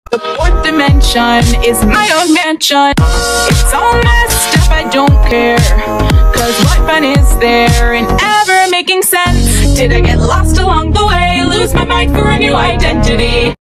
The fourth dimension is my own mansion. It's all messed up, I don't care. Cause what fun is there in ever making sense? Did I get lost along the way? Lose my mind for a new identity?